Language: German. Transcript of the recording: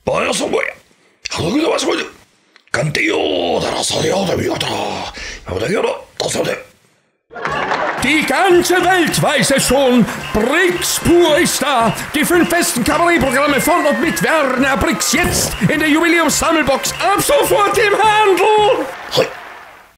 おやさんぼや。はどけでわしこいで。Könnt ihr das Die ganze Welt weiß es schon. Brix pur ist da. Die 5 besten Kabarettprogramme von und mit Werner Brix jetzt in der Jubiläumssammelbox. Ab sofort im Handel.